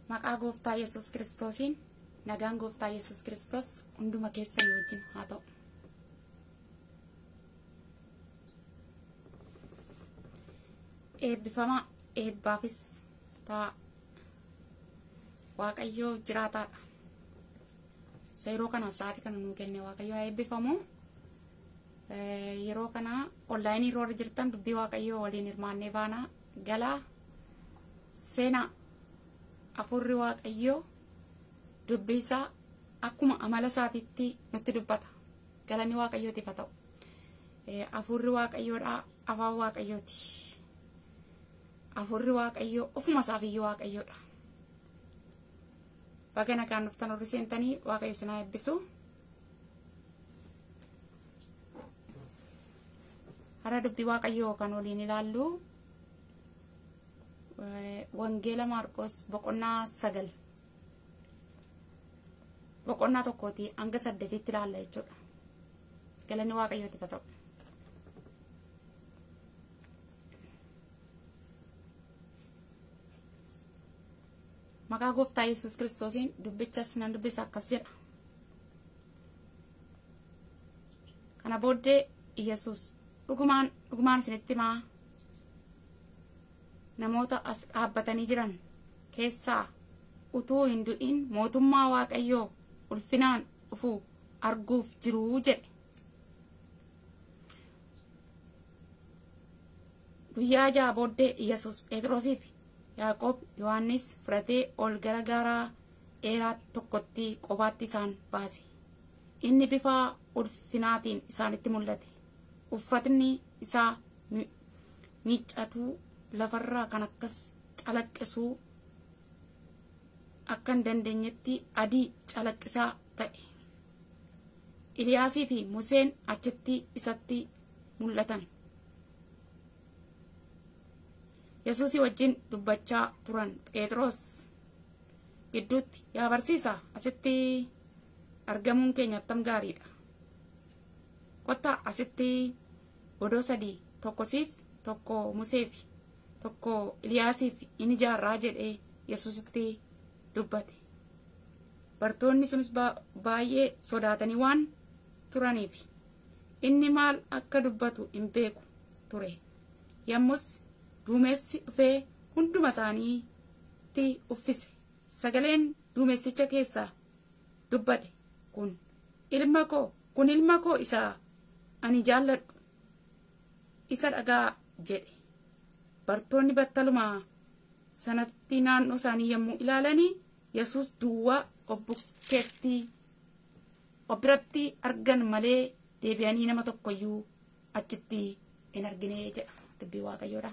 Maqaa Gooftaa Yesuus Kiristoosiin nagaan Gooftaa Yesuus Kiristoos hunduma keessan wajjin haa ta'u. Eebbifama eebbaafis ta'a. Waaqayyoo jiraataadha. Yeroo kanaaf sa'aatii kana nuu kenne Waaqayyoo haa eebbifamu. Yeroo kana onlaayinii irra jirtan dubbii Waaqayyoo waliin hirmaannee baanaa galaa seenaa. Afurri Waaqayyoo dubbii isaa akkuma amala isaatiitti nutti dubbata. Galanni Waaqayyootiif haa ta'u. Afurri Waaqayyoodha, afaan Waaqayyooti. Afurri Waaqayyoo ofuma isaafiyyuu Waaqayyoodha. Baga nagaan dhuftan warri seentanii Waaqayyo isin haa eebbisu. Hara dubbii Waaqayyoo kan waliin ilaallu Wangeela Maarqos boqonnaa 9 boqonnaa 1 hanga 8 ilaalla jechuudha. Galanni Waaqayyootiif haa ta'u. Maqaa Gooftaa Yesuus Kiristoosiin dubbichas nan dubbisa akkas jedha. Kana booddee Yesuus dhugumaan isinitti himaa namoota as dhaabbatanii jiran keessaa utuu hin du'in mootummaa Waaqayyoo ulfinaan dhufuu arguuf jiruu jedhe. Guyyaa ja'a booddee Yesuus Phexrosiif Yaaqoob Yohaannis fudhatee ol gara gaaraa dheeraa tokkotti qofaatti isaan baase. Inni bifa ulfinaatiin isaanitti mul'ate. Uffatni isaa miiccatuu lafarraa kan akkas calaqqisuu akka hin dandeenyetti adii calaqqisaa ta'e. Iliyaasii fi Museen achitti isatti mul'atan. Yesuusii wajjin dubbachaa turan. Phexros gidduutti yaa barsiisaa asitti argamuun keenya attam gaariidha. Kottaa asitti godoo 3 tokko siif tokko Museef tokko Iliyaasiif in ijaarraa jedhee Yesuusitti dubbate. Bartoonni sunis baay'ee sodaatanii waan turaniif inni maal akka dubbatu hin beeku ture. Yommus duumessi dhufee hunduma isaaniitti uffise. Sagaleen duumessicha keessaa dubbate kun ilma koo isa ani jaalladhu isa dhagaa jedhe. Bartoonni battalumaa sanatti naannoo isaanii yommuu ilaalanii Yesuus duwwaa obbiratti argan malee deebi'anii nama tokkoyyuu achitti hin argine jedha dubbii Waaqayyoodha.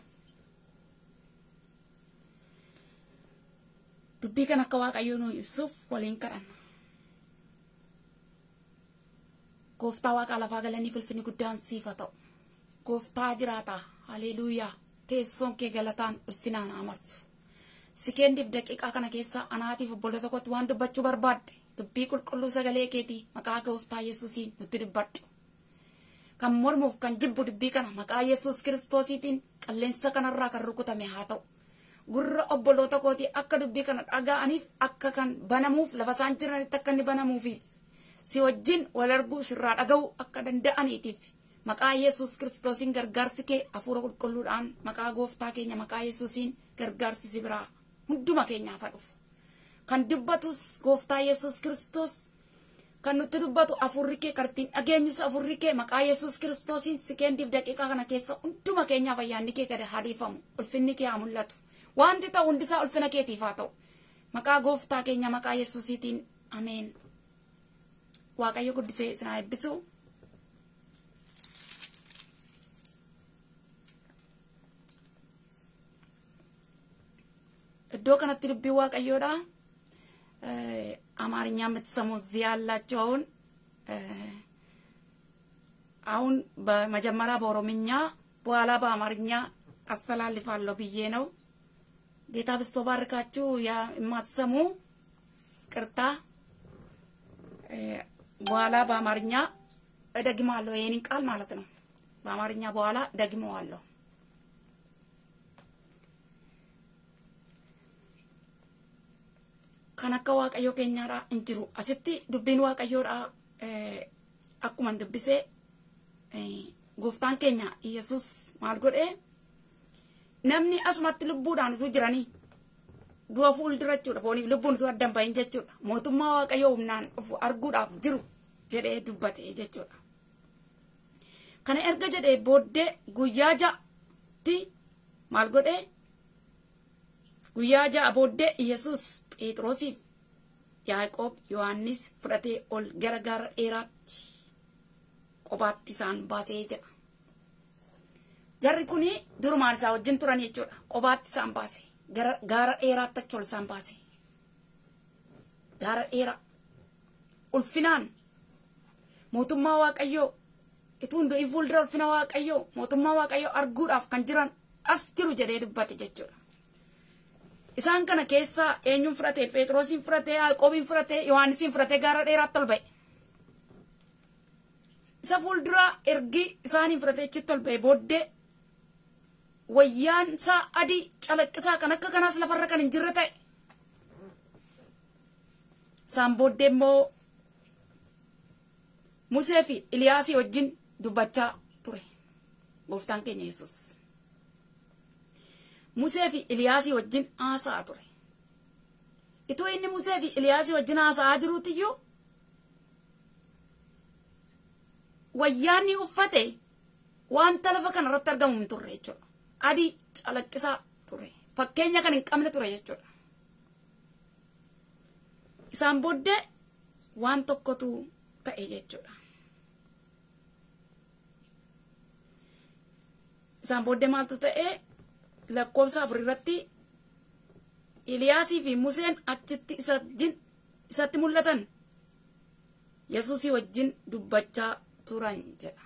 Dubbii kan akka Waaqayyoo nuu ibsuuf waliin kadhanna. Gooftaa Waaqa lafaa galanii ulfinni guddaan siif haa ta'u. Gooftaa jiraata. Haleluuyaa. Teessoon kee galataan ulfinaan haa marsu. Sekendiif daqiiqaa kana keessa anaatiif obbola tokkotti waan dubbachuu barbaadde dubbii qulqulluu sagalee keetii maqaa Gooftaa Yesuusiin nutti dubbadhu. Kan mormuuf kan jibbu dubbii kana maqaa Yesuus Kiristoosiitiin qilleensa kanarraa kan rukutame haa ta'u. Gurra obboloota kootii akka dubbii kana dhaga'aniif akka kan banamuuf lafa isaan jiranitti akka inni banamuufiif si wajjin wal arguu sirraa dhaga'uu akka danda'aniitiif maqaa Yesuus Kiristoosiin gargaarsi kee hafuura qulqulluudhaan maqaa Gooftaa keenya maqaa Yesuusiin gargaarsi si biraa hunduma keenyaaf haa dhufu. Kan dubbatus Gooftaa Yesuus Kiristoos kan nutti dubbatu afurri kee kartiin dhageenyus afurri kee maqaa Yesuus Kiristoosiin sekendiif daqiiqaa kana keessa hunduma keenyaaf ayyaanni kee gadi haa dhiifamu ulfinni kee haa mul'atu. Wanti ta'u hundisaa ulfina keetiif haa ta'u. Maqaa Gooftaa keenya maqaa Yesuusiitiin ameen. Waaqayyo guddisee isin haa eebbisu. Iddoo kanatti dubbii Waaqayyoodha. አማርኛ የምትሰሙ እዚህ ያላችሁ አሁን በመጀመሪያ በኦሮምኛ በኋላ በአማርኛ አስተላልፋለሁ ብዬ ነው። ጌታ ብስቶ ባርካችሁ። የማትሰሙ ቅርታ በኋላ በአማርኛ እደግማለሁ ይሄንን ቃል ማለት ነው። በአማርኛ በኋላ ደግመዋለሁ። kan akka waaqayyoo keenyaadhaa hin jiru. Asitti dubbiin waaqayyoodhaa akkuma dubbisee gooftaan keenya Yesus maal godhee namni asumatti lubbuudhaan utuu jiranii du'a fuuldura jechuudha fooniif lubbuun utuu addan bahin jechuudha mootummaa waaqayyoo humnaan dhufu arguudhaaf jiru jedhee dubbate jechuudha. Kana erga jedhee booddee guyyaa ja'atti maal godhee guyyaa ja'a booddee Yesus Phexrosiif Yaaqoob Yohaannis fudhatee ol gara gaara dheeraatti kophaatti isaan baasee jedha. Jarri kuni durumaan isaa wajjin turan jechuudha. Kophaatti isaan baase. Gaara dheeraatti achi ol isaan baase. Gaara dheeraa. Ulfinaan mootummaa waaqayyoo ituun du'i fuuldura ulfina waaqayyoo mootummaa waaqayyoo arguudhaaf kan jiran as jiru jedhee dubbate jechuudha. Isaan kana keessaa eenyuun fudhatee Phexrosin fudhatee Yaaqoobin fudhatee Yohaannisin fudhatee gaara dheeraatti ol ba'e. Isa fuuldura ergi isaaniin fudhatee achitti ol ba'e booddee wayyaan isaa adii calaqqisaa kan akka kanaas lafarra kan hin jirre ta'e. Isaan booddee immoo Musee fi Iliyaasii wajjin dubbachaa ture gooftaan keenya Yesus. Musee fi Iliyaasii wajjin haasa'aa ture. Itoo inni Musee fi Iliyaasii wajjin haasa'aa jiruutiyyuu wayyaanni uffate wanta lafa kana irratti argamu hin turre jechuudha. Adii calaqqisaa ture. Fakkeenya kan hin qabne ture jechuudha. Isaan booddee waan tokkotu ta'e jechuudha. Isaan booddee maaltu ta'e lakkoofsa 4 irratti Iliyaasii fi Museen achitti isatti mul'atan Yesuusii wajjin dubbachaa turan jedha.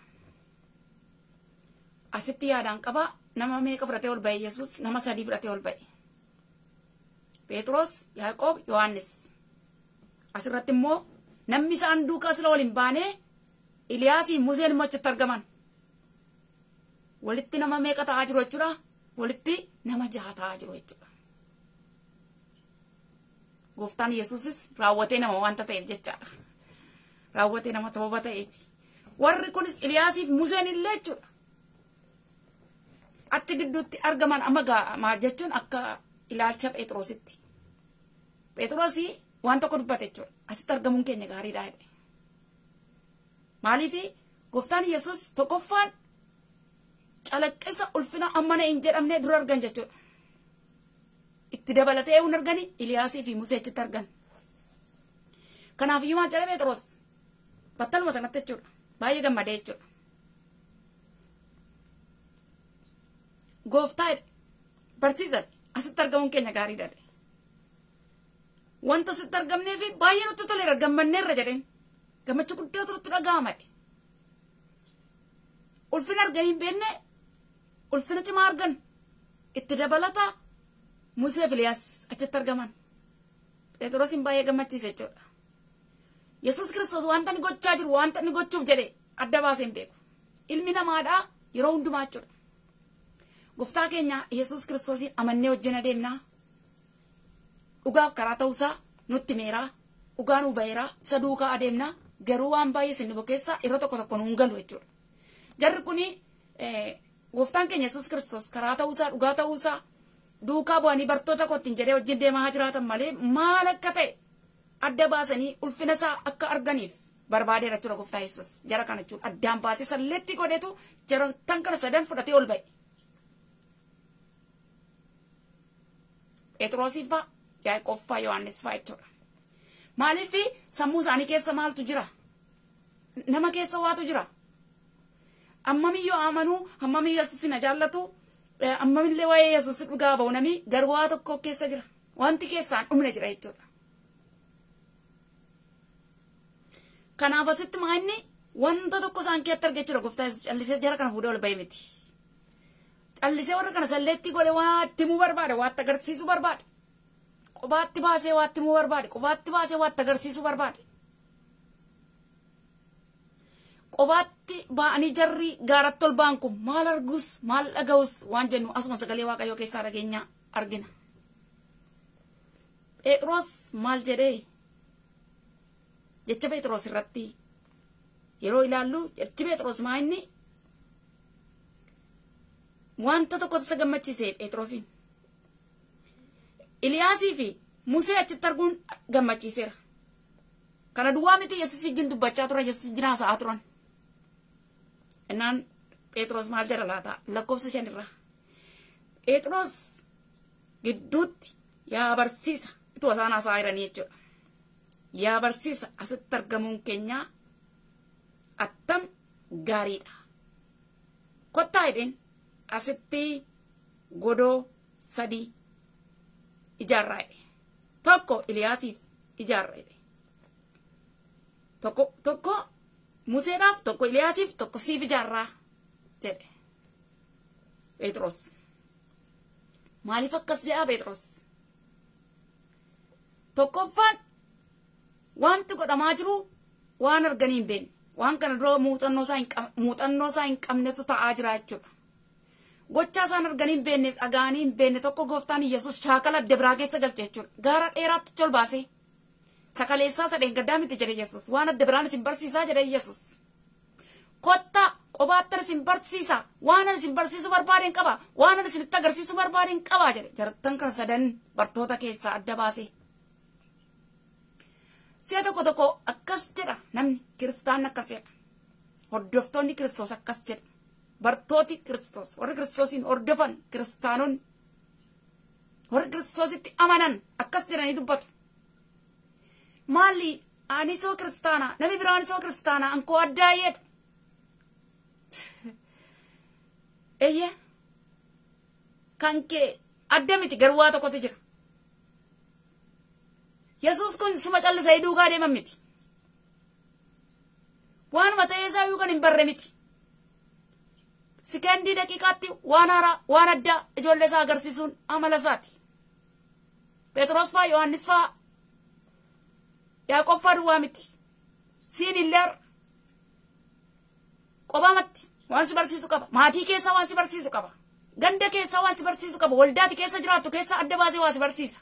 Asitti yaadaan qaba nama meeqa fudhatee ol ba'e Yesus nama 3 fudhatee ol ba'e. Phexros, Yaaqoob, Yohaannis. Asirratti immoo namni isaan duukaa sila waliin baanee Iliyaasii Museen immoo achitti argaman. Walitti nama meeqa ta'aa jiru jechuudha. Walitti nama 6 ta'aa jiru jechuudha. Gooftaan Yesuusis raawwatee nama wanta ta'eef jechaadha. Raawwatee nama sababa ta'eef. Warri kunis Iliyaasii fi Museen illee jechuudha. Achi gidduutti argaman amma maal jechuun akka ilaalcha Phexrositti. Phexrosii waan tokko dubbate jechuudha. Asitti argamuun keenya gaariidha jedhe. Maaliif gooftaan Yesus tokkoffaan calaqqisa ulfina ammana hin jedhamne dura argan jechuudha. Itti dabalatee hin argani Iliyaasii fi Musee achitti argan. Kanaaf iyyuu maal jedhe Phexros battaluma sanatti jechuudha. Baay'ee gammadee jechuudha. Gooftaa barsiisan asitti argamuun keenya gaariidha. Wanta asitti argamnee fi baay'ee nutti toleera gammanneerra jedheen gammachuu guddaa turutti dhaga'ama. Ulfina arganii hin beekne ulfina cimaa argan itti dabalata Musee fi Iliyaas achitti argaman. Phexrosin baay'ee gammachiise jechuudha. Yesus Kiristoos wanta inni gochaa jiru wanta inni gochuuf jedhe adda baasee hin beeku. Ilmi namaadhaa yeroo hundumaa jechuudha. Gooftaa keenya Yesus Kiristoosiin amannee wajjin adeemnaa. Dhugaaf karaa ta'uusaa nutti meeraa. Dhugaa nu baheeraa isa duukaa adeemnaa. Garuu waan baay'ee isin bokeessaa yeroo tokko nuun galu jechuudha. Jarri kuni gooftaan keenya Yesus Kiristoos karaa ta'uusaa dhugaa ta'uusaa duukaa bu'anii bartoota kottiin jedhee wajjin deemaa jiraatan malee maal akka ta'e adda baasanii ulfina isaa akka arganiif barbaadeera jechuudha gooftaa Yesus. Jara kana jechuudha addaan baasee salleetti godheetu jara tan kana sadan fudhatee ol ba'e. Phexrosii fa'aa Yaaqoob fa'aa Yohaannis fa'aa jechuudha. Maaliif sammuu isaanii keessa maaltu jira? Nama keessa waatu jira. Ammamiyyoo amanuu ammamiyyoo Yesuusin jaallatu ammamillee waa'ee Yesuus dhugaa ba'u namni garuu waa tokko keessa jira. Wanti keessaan dhumne jira jechuudha. Kanaaf asitti maa'inni wanta tokko isaan keessatti argee jira gooftaa Yesuus callisee jara kana fuudhee ol ba'e miti. Callisee warra kana salleetti godhe waa itti himuu barbaade waa itti agarsiisuu barbaade. Qubaatti baasee waa itti himuu barbaade. Qubaatti baasee waa itti agarsiisuu barbaade. Qubaatti ba'anii jarri gaaratti ol ba'an kun maal argus maal dhaga'us waan jennu asuma sagalee waaqayyoo keessaa dhageenya argina. Phexros maal jedhee jecha Phexros irratti yeroo ilaallu jechi Phexros maa inni wanta tokko isa gammachiisee Phexrosin Eliyaasii fi Musee achitti arguun gammachiiseera. Kana duwwaa miti Yesuus ijjiin dubbachaa turan Yesuus ijjiin haasa'aa turan. Innaan Phexros maal jedha laata lakkoofsa 5 irraa Phexros gidduutti yaa barsiisa itti wasaan haasa'aa jiranii jechuudha. Yaa barsiisa asitti argamuun keenya attam gaariidha. Kottaa jedheen asitti godoo 3 ijaarraa jedhe. Tokko Eliyaasiif ijaarraa jedhe. Tokko Museedhaaf, tokko Eliyaasiif, tokko siif ijaarraa jedhe. Phexros maaliif akkas jedhaa Phexros? Tokkoffaan wanti godhamaa jiru waan arganii hin beekne, waan kana dura muuxannoo isaa hin qabnetu ta'aa jira jechuudha. Gochaa isaan arganii hin beekne, dhaga'anii hin beekne tokko gooftaan Yesuus shaakala adda biraa keessa galche jechuudha. Gaara dheeraatti ol baasee sakaleessaa sadeen gaddaa miti jedhe Yesuus. Waan adda biraan isin barsiisaa jedhe Yesuus. Kottaa qobaattan isin barsiisa, waan isin barsiisuu barbaadeen qaba, waan isinitti agarsiisuu barbaadeen qaba jedhe. Jartan kan sadan bartoota keessaa adda baasee. Si'a tokko akkas jedha namni kiristaan akkas jedha. Hordoftoonni Kiristoos akkas jedha. Bartooti Kiristoos warri Kiristoosiin hordofan kiristaanonni warri Kiristoositti amanan akkas jedhanii dubbatu. Maali ani soo kiristaana namni biraan soo kiristaana ankoo addaa jedhu. Eeyye kan kee adda miti garuu waa tokkotu jira. Yesuus kun suma callisee duukaa deeman miti. Waanuma ta'ee isaa yookaan hin barre miti. Sikandii daqiiqaatti waan haaraa waan addaa ijoollee isaa agarsiisuun amala isaati. Phexros faa Yohaannis faa Yaaqoob faa duwwaa miti. Siin illee qobaamatti waan si barsiisu qaba. Maatii keessaa waan si barsiisu qaba. Ganda keessaa waan si barsiisu qaba. Waldaati keessa jiraattu keessa adda baasee waan si barsiisa.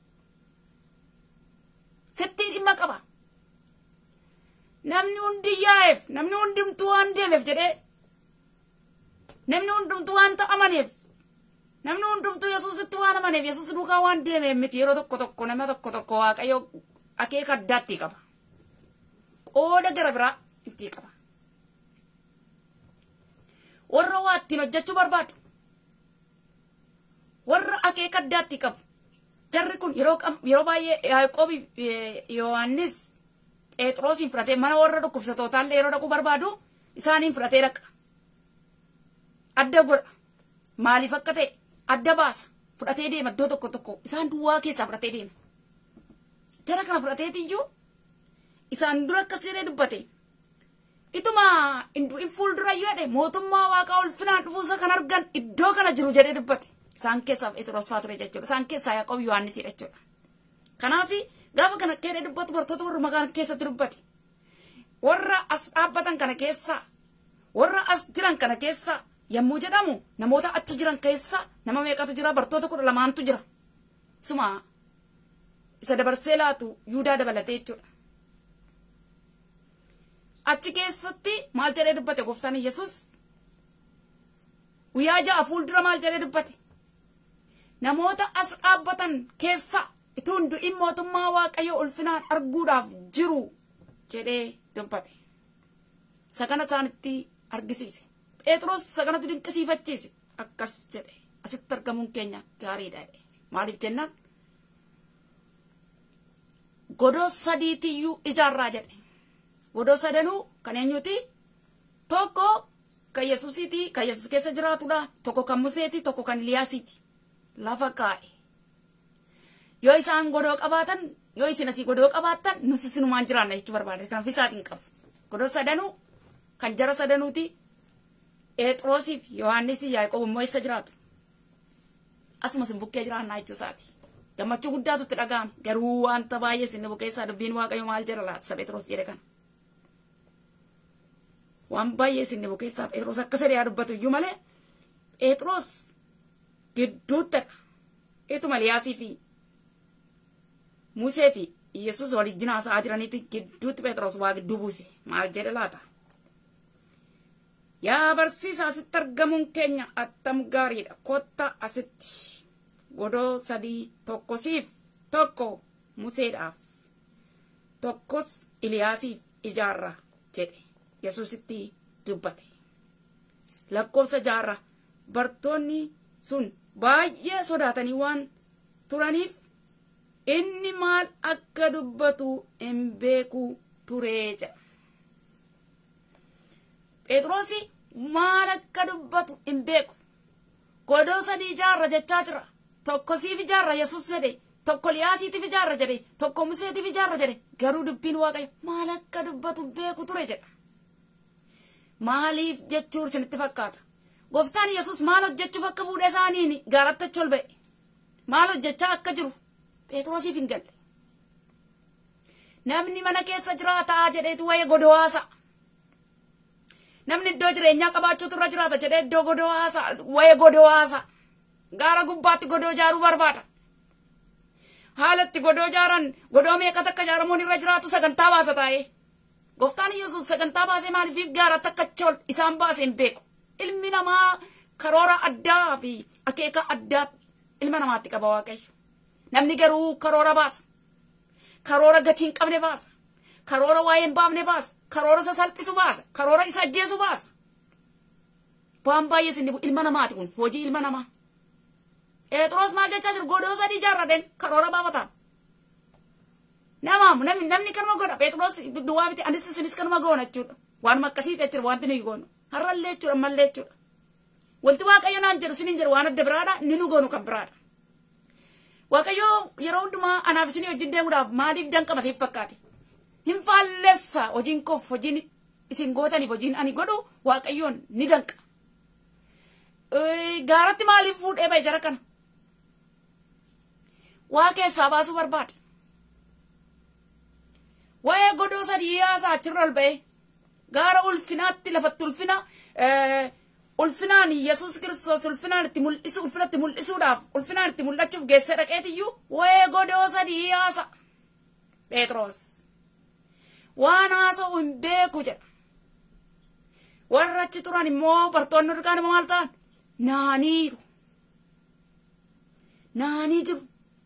Sitti dhimma qaba. Namni hundi yaa'eef, namni hundumtuu waan deemeef jedhee, namni hundumtuu waan ta'amaneef, namni hundumtuu Yesuusitti waan amaneef, Yesuus duukaa waan deemeef miti yeroo tokko nama tokko Waaqayyo akeeka addaatti qaba. Qooda gara biraa itti qaba. Warra waa ittiin hojjechuu barbaadu, warra akeeka addaatti qabu. Jarri kun yeroo baay'ee Yaaqoob Yohaannis Phexrosin fudhatee mana warra dhukkubsatootallee yeroo dhaquu barbaadu isaaniin fudhatee dhaqa. Adda godha. Maaliif akka ta'e adda baasa. Fudhatee deema iddoo tokko isaan duwwaa keessaa fudhatee deema. Jara kana fudhateetiyyuu isaan dura akkas jedhee dubbate. Ituma in fuuldura yoo jedhe mootummaa Waaqaa ulfinaan dhufuusa kan argan iddoo kana jiru jedhee dubbate. Isaan keessaa Phexros faa ture jechuudha. Isaan keessaa Yaaqoob Yohaannis jechuudha. Kanaaf gaafa kana keedee dubbatu bartoota warra magaalaa keessatti dubbate. Warra as dhaabbatan kana keessaa, warra as jiran kana keessaa yommuu jedhamu namoota achi jiran keessaa nama meeqatu jira? Bartoota 12tu jira. Suma isa dabarsee laatu Yuudaa dabalatee jechuudha. Achi keessatti maal jedhee dubbate gooftaan Yesuus? Guyyaa 6 fuuldura maal jedhee dubbate? Namoota as dhaabbatan keessaa itti hundu'in mootummaa Waaqayyoo ulfinaan arguudhaaf jiru jedhee dubbate. Sagana isaanitti argisiise. Phexros saganatu dinqisiifachiise. Akkas jedhe. Asitti argamuun keenya gaariidha. Maaliif jennaan? Godoo 3 ijaarraa jedhe. Godoo 3 kan eenyuti? Tokko kan Yesuusiiti, kan Yesuus keessa jiraatudha. Tokko kan Museeti, tokko kan Eliyaasiiti. Lafa kaa'e. Yoo isaan godoo qabaatan, yoo isin asii godoo qabaatan, nus isinumaan jiraanna jechuu barbaade. Kanaaf isaatiin qabu. Godoo 3 kan jara 3ti. Phexrosiif Yohaannis Yaaqoob immoo isa jiraatu. Asuma sin bukkee jiraannaa jechuu isaati. Gammachuu guddaatu itti dhaga'ama. Garuu wanta baay'ee sin bukeessaa dubbiin Waaqayyo maal jedha laata Phexros jedhe kana. Waan baay'ee sin bukeessaa Phexros akka sadii dubbatu iyyuu malee Phexros gidduuttidha. Ituma Eliyaasii fi Musee fi Yesuus waliin haasaa jiranitti gidduutti Phexros waa gidduu buuse maal jedhe laata? Yaa barsiisaa asitti argamuun keenya attam gaariidha. Kotta asitti godoo sadii tokko siif tokko Museedhaaf tokkos Iliyaasiif ijaarra jedhe Yesuusitti dubbate. Lakkoofsa 6 bartoonni sun baay'ee sodaatanii waan turaniif inni maal akka dubbatu hin beeku turee jedha. Phexrosi maal akka dubbatu hin beeku. Godoo sadii ijaarra jechaa jira. Tokko siif ijaarra Yesuus jedhe, tokko Iliyaasiitiif ijaarra jedhe, tokko Museetiif ijaarra jedhe. Garuu dubbiin Waaqayyo maal akka dubbatu hin beeku ture jedha. Maaliif jechuun isinitti fakkaata? Gooftaan Yesuus maal hojjechuuf akka fuudhee isaaniin gaaratti achi ol ba'e? Maal hojjechaa akka jiru Phexrosiif hin galle. Namni mana keessa jiraataa jedheetu waa'ee godoo haasa'a. Namni iddoo jireenyaa qabaachuutu irra jiraata jedhee iddoo godoo haasa'a, waa'ee godoo haasa'a. Gaara gubbaatti godoo ijaaruu barbaada. Haalatti godoo ijaaran godoo meeqa takka ijaaramuun irra jiraatu sagantaa baasa taa'ee. Gooftaan Yesuus sagantaa baasee maaliif gaaratti akka chol isaan baasee hin beeku. Ilmi namaa karoora addaa fi akeeka addaa ilma namaatti qaba Waaqayyo. Namni garuu karoora baasa. Karoora gatii hin qabne baasa. Karoora waa'ee hin baafne baasa. Karoora isa salphisu baasa. Karoora isa ajjeesu baasa. Waan baay'ee sinni ilma namaati kun hojii ilma namaa. Phexros maal jechaa jiru godoo sadii ijaarrateen karoora baafata. Namni kanuma godha Phexros duwwaa miti anis isinis kanuma goona jechuudha. Waanuma akkasii jechuudha wanti nuyi goonu. Har'allee jechuudha ammallee jechuudha. Wanti Waaqayyo naan jedhu sinin jedhu waan adda biraadha inni nu goonu kan biraadha. Waaqayyo yeroo hundumaa anaaf isinii wajjin deemuudhaaf maaliif danqama siif fakkaate? Hin faallessa hojiin koof hojiin isin gootaniif hojiin ani godhu Waaqayyoon ni danqa. Gaaratti maaliif fuudhee bahe jara kana? Waa keessaa baasuu barbaade. Waa'ee godoo sadii haasaa achirra ol ba'e. Gaara ulfinaatti lafatti ulfinaan Yesuus Kiristoos ulfinaan itti mul'isuudhaaf ulfinaan itti mul'achuuf geessee dhaqeetiyyuu waa'ee godoo sadii haasaa. Phexros waan haasa'u hin beeku jedha. Warra achi turan immoo bartoonni durkaan immoo maal ta'an? Naaniiru. Naanii jiru.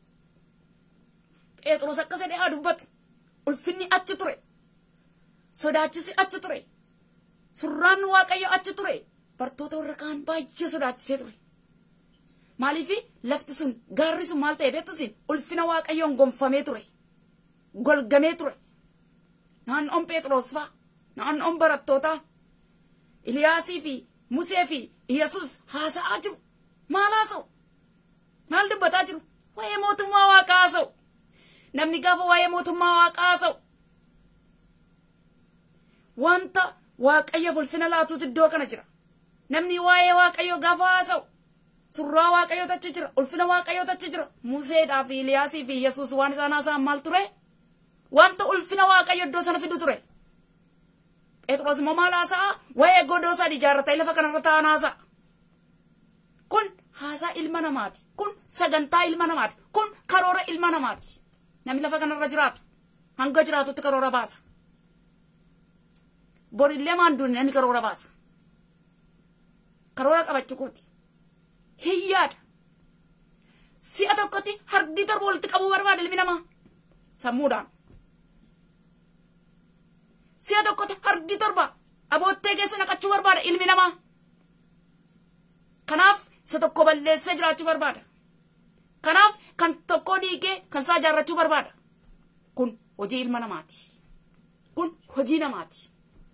Phexros akka jedhee haa dubbatu. Ulfinni achi ture. Sodaachisi achi ture. Surraan Waaqayyo achi ture. Bartoota warra kaan baay'ee sodaachisee ture. Maaliif lafti sun gaarri sun maal ta'e beektusin ulfina Waaqayyoon gonfamee ture. Golgamee ture. Naannoon Phexros fa'a. Naannoon barattootaa. Iliyaasii fi Musee fi Yesuus haasa'aa jiru. Maal haasa'u? Maal dubbataa jiru? Waa'ee mootummaa Waaqaa haasa'u. Namni gaafa waa'ee mootummaa Waaqaa haasa'u. Wanta Waaqayyoof ulfina laatuutu iddoo kana jira. Namni waa'ee Waaqayyoo gaafa haasa'u. Surraa Waaqayyoo achi jira. Ulfina Waaqayyoo achi jira. Museedhaa fi Iliyaasii fi Yesuus waan isaan haasa'an maal ture? Wanta ulfina Waaqayyoo iddoo sana fidu ture. Phexros immoo maal haasa'a? Waa'ee godoo sadii ijaarratanii lafa kanarra taa'an haasa'a. Kun haasaa ilma namaati. Kun sagantaa ilma namaati. Kun karoora ilma namaati. Namni lafa kanarra jiraatu hanga jiraatutti karoora baasa. Borillee maanduun namni karoora baasa. Karoora qabachuu kooti. Hiyyaadha. Si'a tokkotti hardii torba walitti qabuu barbaada ilmi namaa. Sammuudhaan. Si'a tokkotti hardii torba aboottee keessa naqachuu barbaada ilmi namaa. Kanaaf isa tokko balleessee jiraachuu barbaada. Kanaaf kan tokko diigee kan isaa ijaarrachuu barbaada. Kun hojii ilma namaati. Kun hojii namaati.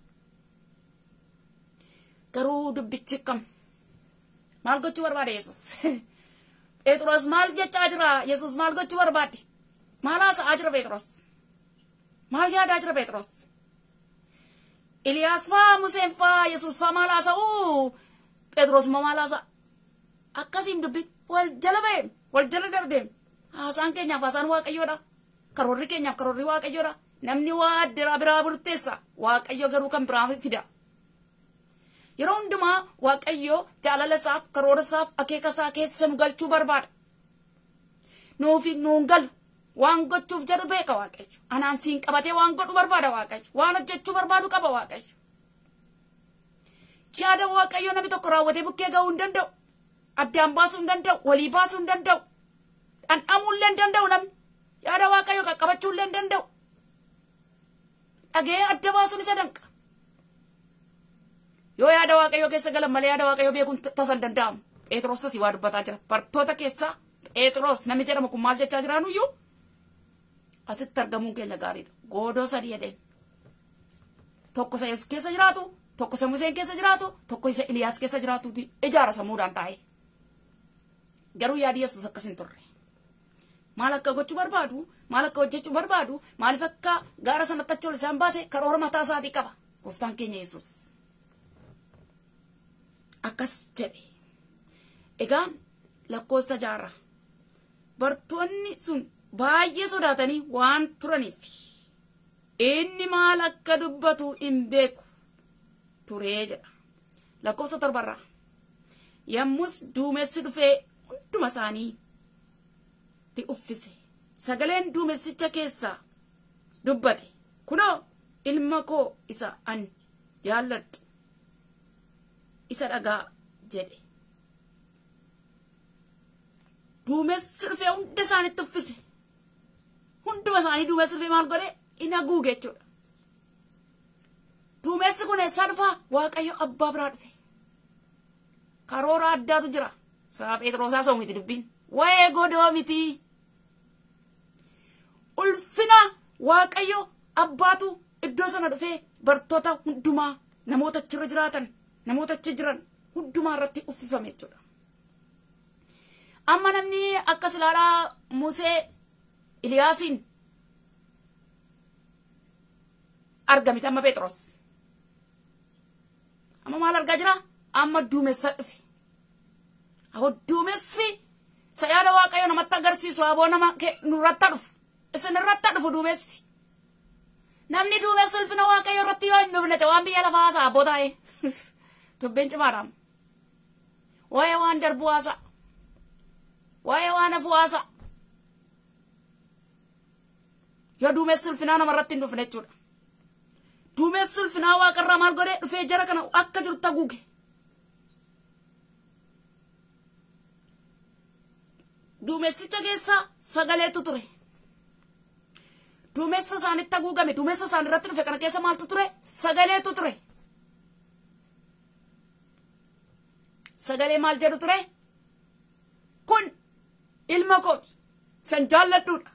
Garuu dubbichi kam? Maal gochuu barbaada Yesuus? Phexros maal jechaa jira? Yesuus maal gochuu barbaade? Maal haasa'aa jira Phexros? Maal yaadaa jira Phexros? Iliyaas faa Museen faa Yesuus faa maal haasa'u? Phexros immoo maal haasa'a? Akkasiin dubbi wal jala ba'e wal jala darbeem. Haasaan keenyaaf haasaan Waaqayyoodha. Karoorri keenyaaf karoorri Waaqayyoodha. Namni waa adda biraa murteessa. Waaqayyo garuu kan biraa fida. Yeroo hundumaa Waaqayyo jaalala isaaf karoora isaaf akeeka isaa keessa nu galchuu barbaada. Nuun galu waan gochuuf jedhu beeka Waaqayyo. Anaan siin qabatee waan godhu barbaada Waaqayyo. Waan hojjechuu barbaadu qaba Waaqayyo. Yaada Waaqayyo namni tokko raawwatee bukkee ga'uu hin danda'u. Addaan baasuu hin danda'u. Walii baasuu hin danda'u. Dhandhamuu illee hin danda'u namni. Yaada Waaqayyo qaqqabachuu illee hin danda'u. Dhagee adda baasuun isa danqa. Yoo yaada Waaqayyo keessa galan malee yaada Waaqayyo beekuun tasa hin danda'amu. Phexros tasii waa dubbataa jira. Bartoota keessaa Phexros namni jedhamu kun maal jechaa jiraanuyyuu asitti argamuun keenya gaariidha. Goodoo sadii jedheen. Tokko isa Yesuus keessa jiraatu, tokko isa Museen keessa jiraatu, tokko isa Iliyaas keessa jiraatuuti ijaara sammuudhaan taa'e. Garuu yaadi Yesuus akkas hin turre. Maal akka gochuu barbaadu, maal akka hojjechuu barbaadu, maaliif akka gaara sanatti achi ol isaan baase karoora mataa isaatii qaba. Gooftaan keenya Yesuus. Akkas jedhe. Egaan lakkoofsa 6 bartoonni sun baay'ee sodaatanii waan turaniif inni maal akka dubbatu hin beeku turee jedha. Lakkoofsa 7 yommus duumessi dhufee hunduma isaaniitti uffise. Sagaleen duumessicha keessaa dubbate. Kunoo ilma koo isa an jaalladhu isa dhagaa jedhe. Duumessi dhufee hunda isaaniitti uffise. Hunduma isaanii duumessi dhufee maal godhe inni haguuge jechuudha. Duumessi kun eessaa dhufaa? Waaqayyo abbaa biraa dhufe. Karoora addaatu jira. Sababa Phexrosaa soo miti dubbiin. Wayee godoo miti. Ulfina Waaqayyo abbaatu iddoo sana dhufee bartoota hundumaa namoota achirra jiraatan namoota achi jiran hundumaa irratti uffifame jechuudha. Amma namni akkas ilaalaa Musee Iliyaasiin argamite amma Phexros. Amma maal argaa jira? Amma duumessa dhufe. Awwa duumessi sayaada Waaqayyo namatti agarsiisu aboo nama nurratti dhufu. Isin irratti dhufu duumessi. Namni duumessi ulfina Waaqayyo irratti yoo hin dhufne waan biyya lafaa haasaa aboo taa'e. Dubbiin cimaadhaam. Waa'ee waan darbu haasaa. Waa'ee waan hafu haasaa. Yoo duumessi ulfinaa namarratti hin dhufne jechuudha. Duumessi ulfinaa Waaqarraa maal godhee dhufee jara kana akka jirutti haguuge. Duumessicha keessa sagaleetu ture. Duumessa isaanitti haguugame, duumessa isaan irratti dhufe kana keessa maaltu ture? Sagaleetu ture. Sagalee maal jedhu ture? Kun ilma kooti isan jaalladhuudha.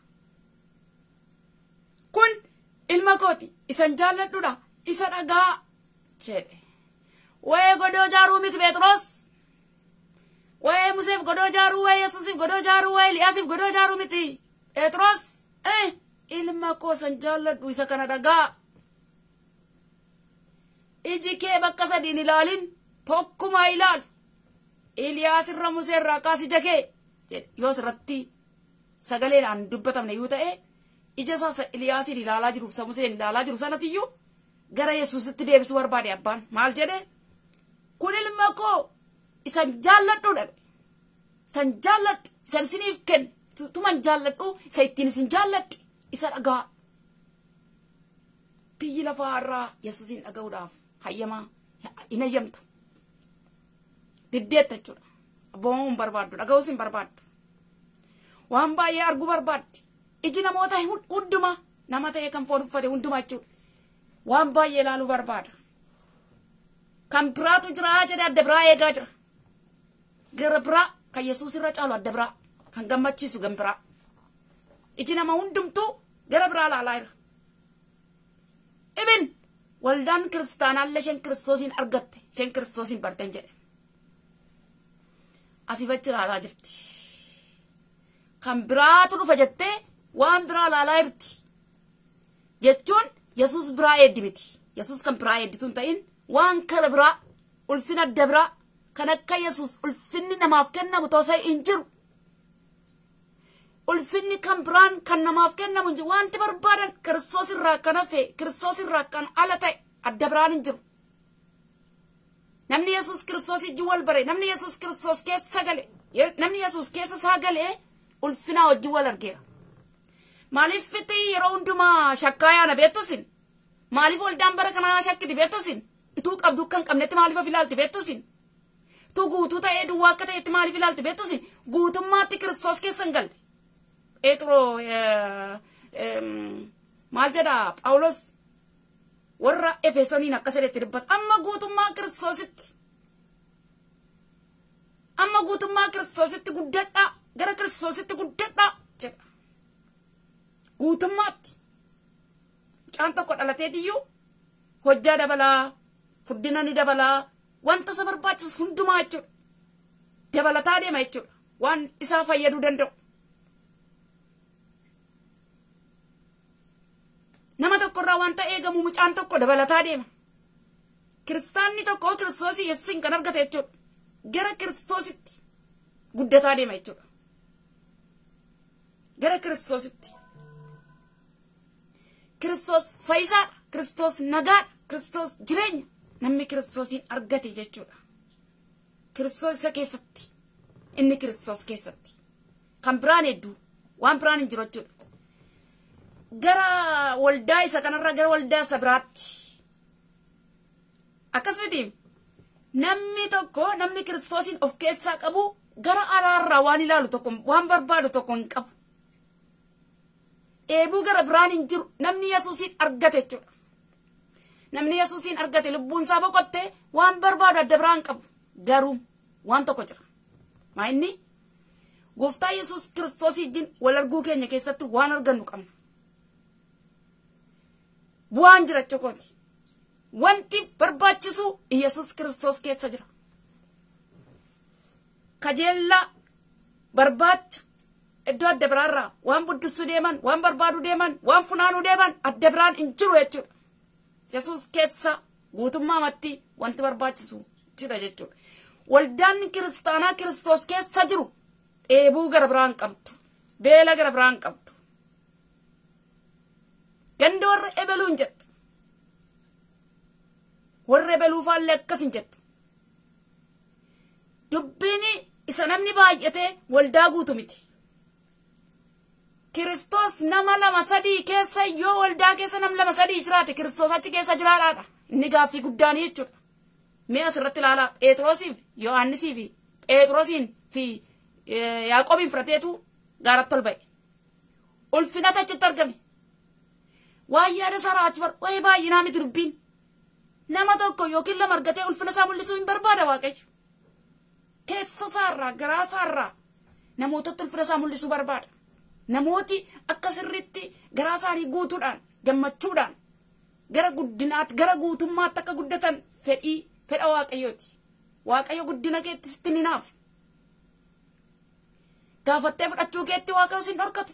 Kun ilma kooti isan jaalladhuudha. Isa dhagaa jedhe. Wayee godoo jaaruu miti Phexros. Wayee Museef godoo jaaruu, wayee Yesuusiif godoo jaaruu, wayee Eliyaasiif godoo jaaruu miti Phexros. Ilma koo isan jaalladhu isa kana dhagaa. Iji kee bakka sadiin ilaalin tokkuma ilaalu. Eliyaas irra Musee irraa kaas ija kee jedhe. Yoo asirratti sagaleedhaan dubbatamne yoo ta'e ija isaa Eliyaasiin ilaalaa jiruuf isa Museen ilaalaa jiru sanatiyyuu gara Yesuusitti deebisuu barbaade abbaan. Maal jedhe? Kun ilma koo isan jaalladhuudha. Isan jaalladhu isan isiniif kennu. Tuman jaalladhu isa ittiin isin jaalladhu isa dhagaa. Biyyi lafaa irraa Yesuusin dhaga'uudhaaf hayyamaa hin hayyamtu. Diddeetta jechuudha. Abboon hin barbaaddu, dhaga'uus hin barbaaddu. Waan baay'ee arguu barbaaddi. Iji namoota hundumaa nama ta'e kan foon uffate hundumaa jechuudha. Waan baay'ee ilaaluu barbaada. Kan biraatu jira jedhe adda biraa eegaa jira. Gara biraa kan Yesuus irra caalu adda biraa kan gammachiisu gan biraa. Iji nama hundumtuu gara biraa ilaalaa jira. Ibin waldaan kiristaanaallee isheen Kiristoosiin argatte, isheen Kiristoosiin barteen jedhe. Asiif achi ilaalaa jirti. Kan biraatu dhufa jettee waan biraa ilaalaa jirti. Jechuun Yesuus biraa eeddi miti. Yesuus kan biraa eedditu hin ta'in waan kana biraa ulfina adda biraa kan akka Yesuus ulfinni namaaf kennamu ta'uu hin jiru. Ulfinni kan biraan kan namaaf kennamu hin jiru. Wanti barbaadan Kiristoos irraa kan hafe, Kiristoos irraa kan ala ta'e adda biraan hin jiru. Namni Yesuus Kiristoos ijji wal bare, namni Yesuus Kiristoos keessa gale, namni Yesuus keessa isaa galee ulfinaa wajjin wal argeera. Maaliif fitii yeroo hundumaa shakkaa yaana beektusin? Maaliif waldaan bara kanaa shakkiti beektusin? Ituu qabdu kan qabnetti maaliif of ilaalti beektusin? Tu guutuu ta'ee duwwaa akka ta'etti maaliif ilaalti beektusin? Guutummaatti Kiristoos keessa hin galle. Pheexroo maal jedha Phaawulos warra Efesoniin akka sedhetti dubbata. Amma guutummaa Kiristoositti. Amma guutummaa Kiristoositti guddadhaa. Gara Kiristoositti guddadhaa jedha. Guutummaatti. Mucaan tokko dhalatee diyyuu hojjaa dabalaa, furdina ni dabalaa, wanta isa barbaachisu hundumaa jechuudha. Dabalataa deema jechuudha. Waan isaa fayyaduu danda'u. Nama tokkorraa wanta eegamu mucaan tokko dabalataa deema. Kiristaanni tokko Kiristoosii Yesuusiin kan argate jechuudha. Gara Kiristoositti guddataa deema jechuudha. Gara Kiristoositti. Kiristoos fayyisaadha. Kiristoos nagaadha. Kiristoos jireenya. Namni Kiristoosiin argate jechuudha. Kiristoos isa keessatti. Inni Kiristoos keessatti. Kan biraan hedduu waan biraan hin jiru jechuudha. Gara waldaa isa kanarraa gara waldaa isa biraatti. Akkasumatti namni tokko namni Kiristoosiin of keessaa qabu gara alaarraa waan ilaalu tokko waan barbaadu tokko hin qabu. Eebuu gara biraan hin jiru namni Yesuusiin argate jechuudha. Namni Yesuusiin argate lubbuun isaa boqotte waan barbaadu adda biraan qabu. Garuu waan tokko jira. Maa inni Gooftaa Yesuus Kiristoosiin wal arguu keenya keessatti waan argannu qabna. Bu'aan jira chokooti. Wanti barbaachisu Yesuus Kiristoos keessa jira. Kajeella barbaacha iddoo adda biraarraa waan buddisuu deeman, waan barbaadu deeman, waan funaanuu deeman adda biraan hin jiru jechuudha. Yesuus keessa guutummaa matti wanti barbaachisu jira jechuudha. Waldaan kiristaanaa Kiristoos keessa jiru dheebuu gara biraan qabdu. Beela gara biraan qabdu. Ganda warra ebeluun jettu. Warra ebeluu faallee akkas hin jettu. Dubbiini isa namni baay'ate waldaa guutu miti. Kiristoos nama lama sadii keessa yoo waldaa keessa nam lama sadii jiraate Kiristoos achi keessa jiraadhaadha. Inni gaaffii guddaanii jechuudha. Mee asirratti ilaalaa Phexrosiif, Yohaannisiif, Phexrosiin fi Yaaqoobiin fudhateetu gaaratti ol ba'e. Ulfinata achitti argame. Waan yaada isaa raachuu waa'ee baay'inaa miti dubbiin. Nama tokko yookiin lama argatee ulfina isaa mul'isuu hin barbaada Waaqayyo. Keessa isaarraa garaa isaarraa namootatti ulfina isaa mul'isuu barbaada. Namooti akka sirriitti garaa isaanii guutuudhaan gammachuudhaan gara guddinaatti gara guutummaatti akka guddatan fedha Waaqayyooti. Waaqayyo guddina keetti sitti ni naafu. Gaafattee fudhachuu keetti Waaqayyo sin dhorkatu.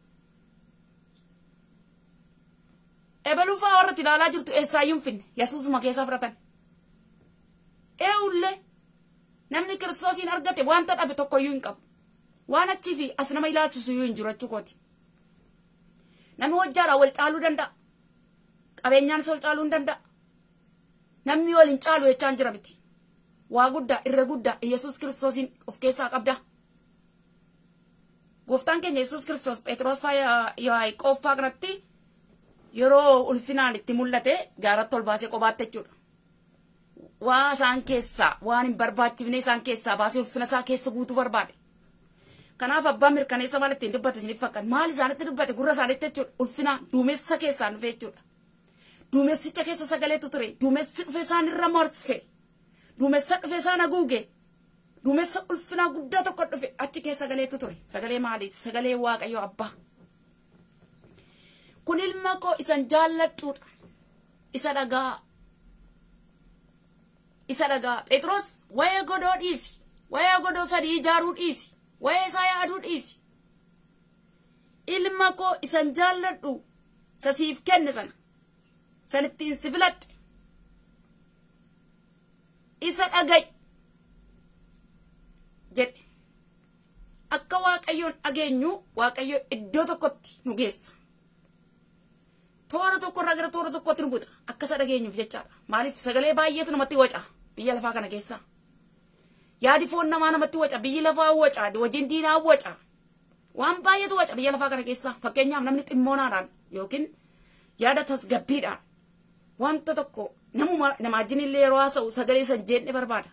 Ebeluufaa warra ilaalaa jirtu eessaayyuu hin finne Yesuusuma keessaa fudhatan. Eewullee namni Kiristoosiin argate wanta dhabe tokkoyyuu hin qabu. Waan achii fi as nama ilaalchisu iyyuu hin jiru jechuukooti. Namni hojjaadhaan wal caaluu danda'a. Qabeenyaanis wal caaluu hin danda'a. Namni wal hin caalu jechaan jira miti. Waa guddaa irra guddaa Yesuus Kiristoosiin of keessaa qabda. Gooftaan keenya Yesuus Kiristoos Phexros faa Yaaqoob faa kanatti yeroo ulfinaan itti mul'ate gaaratti ol baasee qobaatti jechuudha. Waa isaan keessaa waan hin barbaachifne isaan keessaa baasee ulfina isaa keessa guutuu barbaade. Kanaaf abbaan mirkaneessa maal ittiin dubbate isiniif fakkaata. Maal isaanitti dubbate gurra isaaniitti jechuudha. Ulfina duumessa keessaan dhufe jechuudha. Duumessicha keessa sagaleetu ture. Duumessi dhufe isaan irra marse. Duumessa dhufe isaan haguuge. Duumessa ulfina guddaa tokko dhufe achi keessa sagaleetu ture. Sagalee maaliiti? Sagalee Waaqayyo Abbaa. Kun ilma koo isan jaalladhuudha. Isa dhagaa. Isa dhagaa. Phexros waa'ee godoo dhiisi. Waa'ee godoo sadii ijaaruu dhiisi. Waa'ee isaa yaaduu dhiisi. Ilma koo isan jaalladhu sasiif kenne sana. Sanittiin si filadhe. Isa dhaga'i. Jedhe. Akka Waaqayyoon dhageenyu Waaqayyo iddoo tokkotti nu geessa. Toora tokko irraa gara toora tokkotti nu buta. Akka isa dhageenyuuf jechaadha. Maaliif sagalee baay'eetu namatti waca biyya lafaa kana keessa. Yaadi foon namaa namatti waca biyyi lafaa waca wajjin diinaa waca. waan baay'eetu waca biyya lafaa kana keessa. Fakkeenyaaf namni ximmoonaadhaan yookiin yaada tasgabbiidhaan wanta tokko nama wajjin illee yeroo haasa'u sagalee san jeedhe barbaada.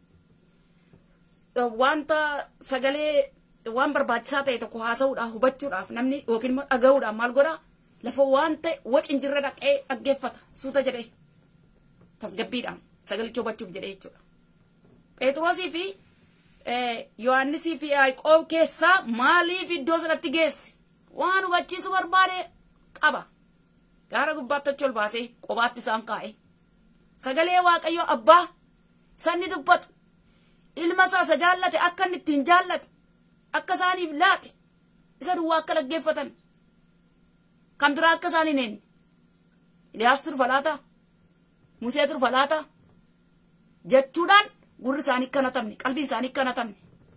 Wanta sagalee waan barbaachisaa ta'e tokko haasa'uudhaaf hubachuudhaaf namni yookiin immoo dhaga'uudhaaf maal godhaa lafa waan ta'e waci hin jirre dhaqee dhaggeeffata suuta jedhee tasgabbiidhaan sagalicha hubachuuf jedhee jechuudha. Phexrosii fi Yohaannisii fi Yaaqoob keessaa maaliif iddoo sanatti geesse waan hubachiisu barbaade qaba. Gaara gubbaatti achi ol baasee qobaatti isaan kaa'e. Sagalee Waaqayyoo Abbaa sanni dubbatu ilma isaa jaallate akka inni ittiin jaallate akka isaaniif laate isa duwwaa akka dhaggeeffatan kan biraa akka isaanii neen Iliyaas turfa laata Musee turfa laata jechuudhaan gurri isaanii kanatamne qalbii isaanii kanatamne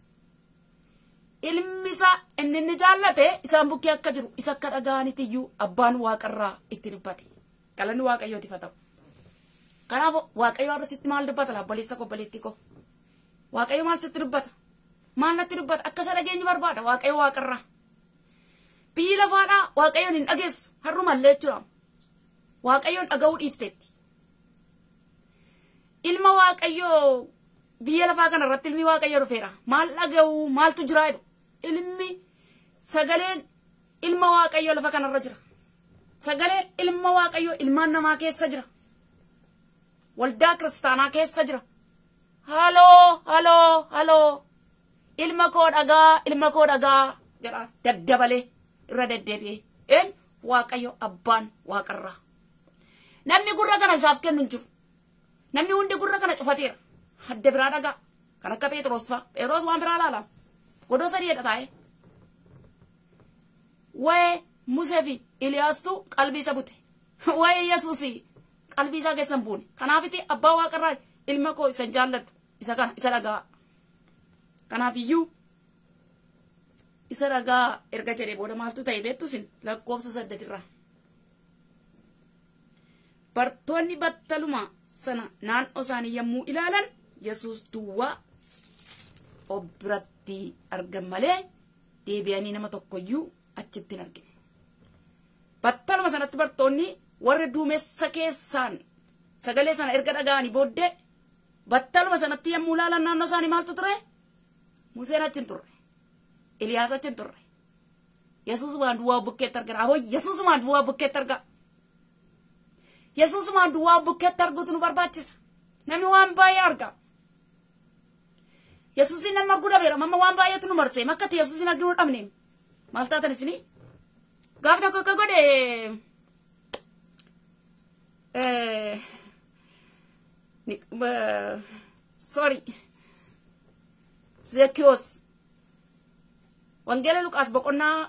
ilmi isaa inni jaallate isaan bukkee akka jiru isa akka dhaga'aniitiyyuu abbaan waaqarraa itti dubbate galanni Waaqayyooti haa ta'u. Kanaaf Waaqayyo har'asitti maal dubbata laabboleessa obboleettii koo Waaqayyo maal sitti dubbata maal natti dubbata akka isa dhageenyu barbaada Waaqayyo waaqarraa biyyi lafaadhaa Waaqayyoon hin dhageessu har'umallee jechuudha Waaqayyoon dhaga'uu dhiifteetti ilma Waaqayyoo biyya lafaa kana irratti ilmi Waaqayyoo dhufeera maal dhaga'uu maaltu jira jedhu ilmi sagaleen ilma Waaqayyoo lafa kanarra jira sagaleen ilma Waaqayyoo ilmaan namaa keessa jira waldaa kiristaanaa keessa jira. Haloo ilma koo dhagaa jedha daddabalee irra deddeebi'ee Waaqayyo abbaan waaqarraa namni gurra kana isaaf kennu hin jiru namni hundi gurra kana cufateera hadda biraa dhagaa kan akka Phexros fa'a Phexros waan biraa laala godoo sadii jedha taa'e waa'ee Musee fi Iliyaastu qalbii isa bute waa'ee Yesuusii qalbii isaa keessan buune kanaafiti abbaa waaqarraa ilma koo isa jaalladhu isa kana isa dhagaa kanaaf iyyuu isa dhagaa erga jedhee booda maaltu ta'e beektusin lakkoofsa 8 bartoonni battaluma sana naannoo isaanii yommuu ilaalan Yesuus duwwaa obbiratti argan malee deebi'anii nama tokkoyyuu achitti hin argine. Battaluma sanatti bartoonni warra duumessa keessaan sagalee sana erga dhaga'anii booddee battaluma sanatti yommuu ilaalan naannoo isaanii maaltu ture? Museen achi hin turre. Iliyaas achi hin turre. Yesuusumaan duwwaa bukkeetti argina. Ahoo Yesuusumaan duwwaa bukkeetti arga. Yesuusumaan duwwaa bukkeetti arguutu nu barbaachisa. Namni waan baay'ee arga. Yesuusin nama arguu dhabeera. Mamma waan baay'eetu nu marsee. Makkatti Yesuusin arguu nu dhabne. Maal taatan isinii? Gaaf tokko akka godhe sorry. Zekios. Wangeela Luqaas boqonnaa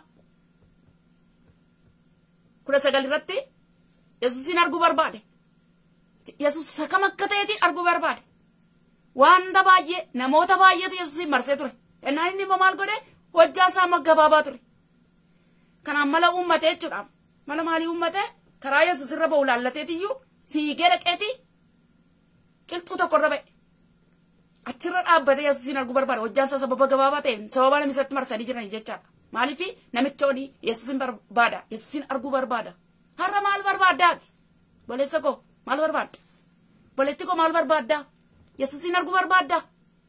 19 irratti Yesuusin arguu barbaade. Yesuus akkam akka ta'eeti arguu barbaade. Wanta baay'ee namoota baay'eetu Yesuusin marsee ture. Ennaan inni immoo maal godhe hojjaa isaa gabaabaa ture. Kanaan mala uummatee jechuudha. Mala maalii uummatee karaa Yesuus irra ba'u laallateetiyyuu fiigee dhaqeeti qilxuu tokko irra ba'e. Achirra dhaabbatee Yesuusin arguu barbaade. Hojjaan isaa sababa gabaabaa ta'e sababa namni isatti marsanii jiran jechaadha. Maaliif namichoonni Yesuusin barbaada. Yesuusin arguu barbaada. Har'a maal barbaaddaati? Boleessa koo maal barbaadda? Boleetti koo maal barbaadda? Yesuusin arguu barbaadda?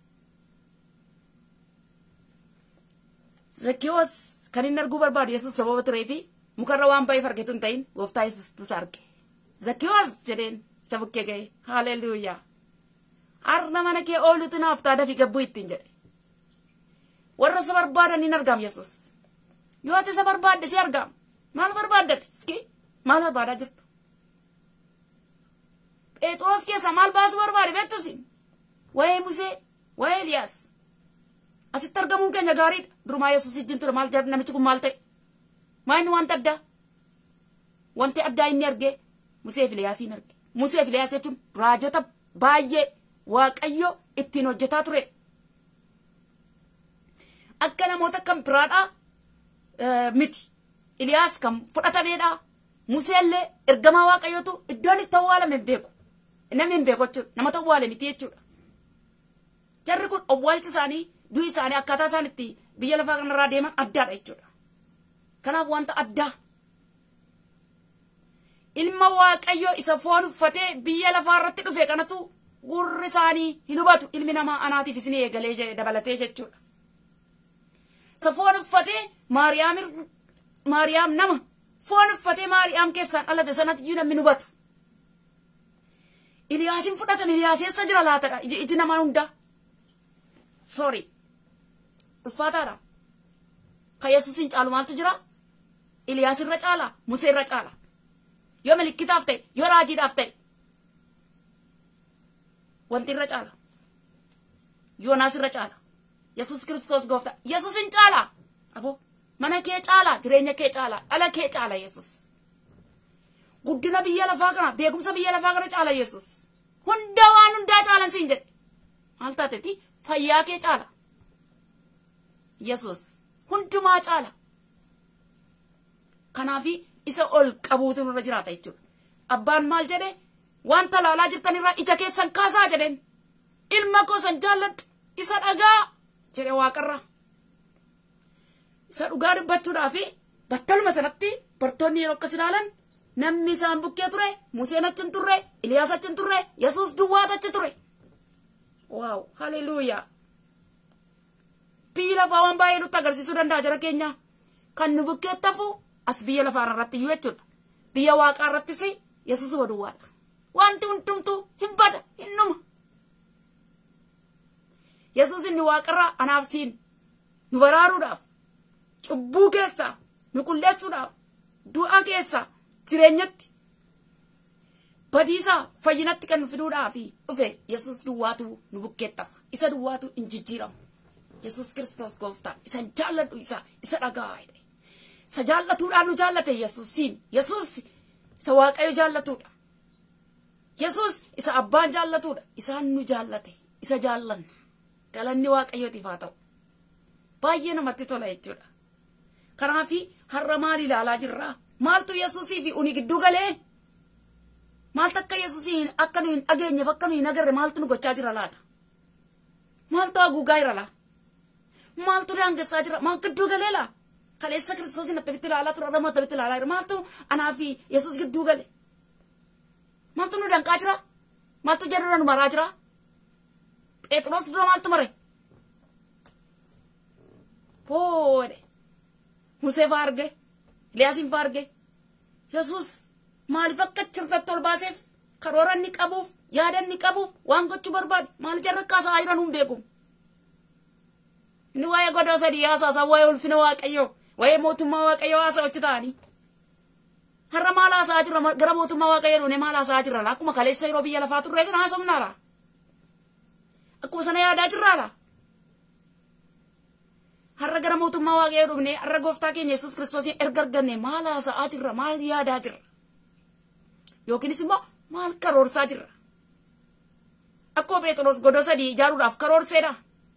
Zekiyoos kan inni arguu barbaadu Yesuus sababa tureefi mukarra waan baay'ee argetu hin ta'in gooftaa Yesuustu arge. Zekiyoos jedheen isa bukkee ga'e. Haleluuyaa. Har'a mana kee oolutu naaf taada fi gabbuu ittiin jedhe. Warra isa barbaadan hin argamu Yesuus. Yoo ati isa barbaadde si argama. Maal barbaaddati? Iski maal barbaadaa jirtu? Phexros keessa maal baasuu barbaade beektusi? Waa'ee Musee, waa'ee Eliyaas. Asitti argamuun keenya gaariidha. Durumaa Yesuus ijjiin ture maal jedhu namichi kun maal ta'e? Maa inni wanta addaa? Wanti addaa inni argee Musee fi Eliyaasiin arge. Musee fi Eliyaas jechuun raajota baay'ee Waaqayyo ittiin hojjetaa ture. Akka namoota kan biraadhaa miti. Eliyaas kan fudhatameedha. Museellee ergamaa Waaqayyootu iddoon itti awwaalame hin beeku. Namni hin beeku jechuudha. Nama awwaale miti jechuudha. Jarri kun awwaalchi isaanii du'i isaanii akkaataa isaan itti biyya lafaa kanarraa deeman addaadha jechuudha. Kanaaf wanta addaa ilma waaqayyoo isa foon uffatee biyya lafaa irratti dhufe kanatu gurri isaanii hin hubatu. Ilmi namaa anaatiif isin eegalee dabalatee jechuudha. Isa foon uffatee Maariyaam nama foon uffatee Maariyaam keessaan dhalate sanatti iyyuu namni hubatu. Iliyaasin fudhatame Iliyaas eessa jira laatadha iji namaa hundaa. Sorry. Ulfaataadha. Kan Yesuusin caalu maaltu jira? Iliyaas irra caala, Musee irra caala. Yoo milikkitaaf ta'e, yoo raajiidhaaf ta'e. Wanti irra caala. Yoonaas irra caala. Yesuus Kiristoos gooftaa. Yesuusin caala. Aboo mana kee caala, jireenya kee caala, dhala kee caala Yesuus. Guddina biyya lafaa kana, beekumsa biyya lafaa kana caala Yesuus. Hunda waan hundaa caalan siin jedhe. Maal taateeti? Fayyaa kee caala. Yesuus hundumaa caala. Kanaafi isa ol qabuutu nurra jiraata jechuudha. Abbaan maal jedhe? Wanta laalaa jirtanirraa ija keessan kaasaa jedheen. Ilma koo san jaalladhu isa dhagaa jedhe waaqarra. Isa dhugaa dubbachuudhaafi battaluma sanatti bartoonni yeroo akkas ilaalan namni isaan bukkee ture, Museen achi hin turre, Iliyaas achi hin turre, Yesuus duwwaatu achi ture. Waaw, haleluuyaa. Biyya lafaa waan baay'ee nutti agarsiisuu danda'a jara keenya. Kan nu bukkeetti hafu as biyya lafaa irratti iyyuu jechuudha. Biyya waaqaa irrattis Yesuus duwwaadha. Wanti hundumtuu hin bada, hin dhuma. Yesuus inni waaqarraa anaaf siin nu baraaruudhaaf, cubbuu keessaa nu qulleessuudhaaf, du'a keessaa jireenyatti badiisaa fayyinatti kan nu fiduudhaaf dhufe Yesuus duwwaatu nu bukkeettaaf. Isa duwwaatu hin jijjiiramu. Yesuus Kiristoos gooftaa isa jaalladhu isa dhagaa. Isa jaallatuudhaan nu jaallate Yesuusiin. Yesuus isa waaqayyo jaallatudha. Yesuus isa abbaan jaallatudha. Isaan nu jaallate. Isa jaallanna. Galanni waaqayyootiif haa ta'u. Baay'ee namatti tola jechuudha. Kanaafi har'a maal ilaalaa jirraa? Maaltu Yesuusii fi uni gidduu galee? Maaltu akka Yesuusiin akka nu hin dhageenyeef akka nu hin agarre maaltu nu gochaa jira laata? Maaltu haguugaa jira laa? Maaltu daangessaa jira? Maal gidduu galee laa? Kaleessa Kiristoosiin attamitti ilaalaa tura adama attamitti ilaalaa jira? Maaltu anaa fi Yesuus gidduu gale? Maaltu nu danqaa jira? Maaltu jedhu nu maraa jira? Phexros dura maaltu mare? Poode. Musee faa arge? Iliyaasin faa arge? Yesuus maaliif akka cirratti ol baaseef karoora inni qabuuf yaada inni qabuuf waan gochuu barbaade maal jarra kaasaa jiran hin beeku. Inni waa'ee godoo sadii haasaa waa'ee ulfina waaqayyoo waa'ee mootummaa waaqayyoo haasaa hojii ta'anii. Har'a maal haasaa jira gara mootummaa waaqayyoo dhuunee maal haasaa jira laa akkuma kaleessa yeroo biyya lafaa turre sana haasofnaa laa. Akkuma sana yaadaa jirraa laa. Har'a gara mootummaa waaqayyoo dhuunee har'a gooftaa keenya Yesuus Kiristoosiin erga arganne maal haasaa jirra maal yaadaa jirra. Yookiinis immoo maal karoorsaa jirra. Akkuma Phexros godoo sadii ijaaruudhaaf karoorseedha.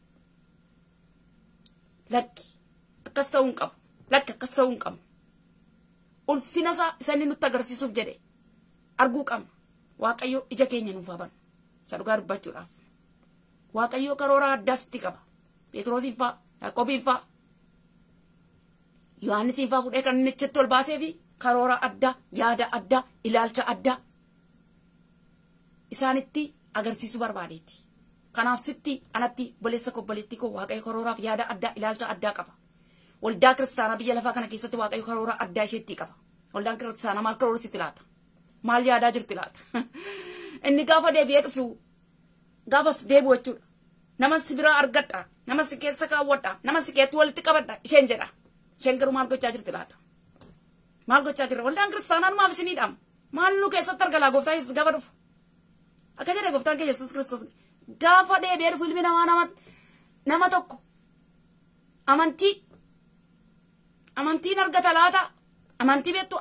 Lakki akkas ta'uu hin qabu. Lakki akkas ta'uu hin qabu. Ulfina isaa isa inni nutti agarsiisuuf jedhe arguu qabna. Waaqayyo ija keenya nuuf habana. Isa dhugaa dubbachuudhaaf. Waaqayyo karoora addaasitti qaba. Phexrosiin faa, Yaaqoobiin faa, Yohaannisiin faa fudhee kan inni achitti ol baasee fi karoora addaa, yaada addaa, ilaalcha addaa isaanitti agarsiisuu barbaadeetti. Kanaaf sitti anatti boleessa kobboleetti koo waaqayyo karooraaf yaada addaa ilaalcha addaa qaba. Waldaa kiristaanaa biyya lafaa kana keessatti waaqayyo karoora addaa isheetti qaba. Waldaan kiristaanaa maal karoorsitti laata? Maal yaadaa jirti laata? Inni gaafa deebi'ee dhufu gaafas deebi'u jechuudha. Nama si biraa argadha. Nama si keessa kaawwadha. Nama si keetti walitti qabadha. Isheen jedha. Isheen garuu maal gochaa jirti laata? Maal gochaa jirra? Waldaan kiristaanaa maaf isiniidhaam? Maal nu keessatti argala gooftaa Yesuus gaafa dhufu? Akka jedhe gooftaan keenya Yesuus Kiristoos gaafa deebi'ee dhufu ilmi namaa nama tokko amantiin argata laata? Amantii beektu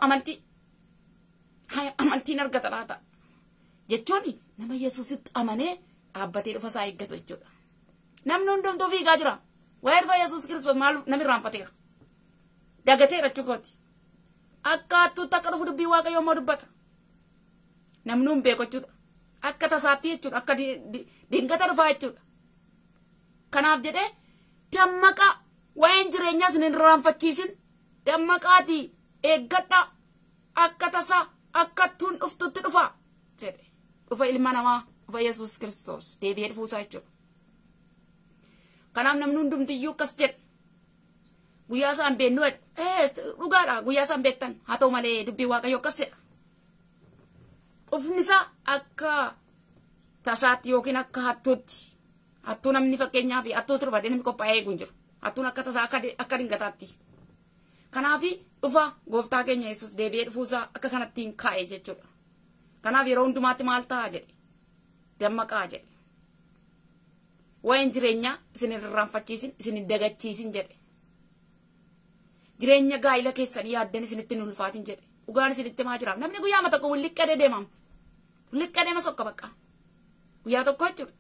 amantiin argata laata? Jechuun nama Yesuusitti amanee dhaabbatee dhufa isaa eeggatu jechuudha. Namni hundumtuu fiigaa jira. Waa'ee dhufa Yesuus Kiristoos maal namni irraanfateera? Dagateera jechuudha. Akka hattuutti akka dhufu dubbii waaqayyoo immoo dubbata. Namni hin beeku jechuudha. Akka tasaatti jechuudha. Akka dingata dhufaa jechuudha. Kanaaf jedhee dammaqa waa'een jireenyaa isin hin irraanfachiisin dammaqaatii eeggadha akka tasaa akkattuun dhuftutti dhufa jedhe. Dhufa ilma namaa dhufa Yesuus Kiristoos deebi'ee dhufuusaa jechuudha. Kanaaf namni hundumtiyyuu akkas jedhe. Guyyaa isaan beennu dhugaadha guyyaa isaan beektan haa ta'u malee dubbii Waaqayyoo akkas jedha. Dhufni isaa akka tasaatti yookiin akka hattuutti. Hattuu namni fakkeenyaaf hattuu turbadee namni qophaa'ee eegu hin jiru. Hattuun akka tasaa akka dingataatti. Kanaaf dhufa gooftaa keenya Yesuus deebi'ee dhufuusaa akka kanatti hin kaa'e jechuudha. Kanaaf yeroo hundumaatti maal ta'a jedhe. Dammaqaa jedhe. Waa'een jireenyaa isin hin irraanfachiisin isin hin dagachiisin jedhe. Jireenya gaa'ila keessanii yaaddan isinitti hin ulfaatin jedhe. Dhugaan isinitti maa jiraaf. Namni guyyaa ama tokko wulliqqadee deemama. Wulliqqadee ma sokka bakka. Guyyaa tokko jechuudha.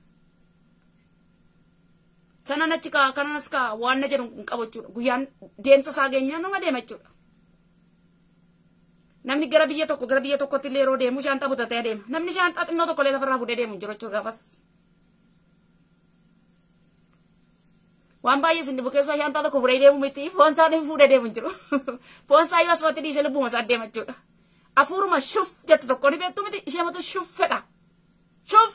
Sanan achi kaa kananas kaa waan na jedhu hin qabu jechuudha. Guyyaan deemsa isaa geenyaan nama deema jechuudha. Namni gara biyya tokkotti illee yeroo deemu shaanxaa butatee deema. Namni shaanxaa xinnoo tokko illee lafarraa fuudhee deemu jiru jechuudha gaafas. Waan baay'ee isin dhibu keessaa shaanxaa tokko fuudhee deemu miti foon isaa fuudhee deemu jiru. Foon isaa yoo asumatti dhiisee lubbuma isaa deema jechuudha. Afuuruma shuf jettu tokko ni beektu miti ishee matu shuf fedha. Shuf.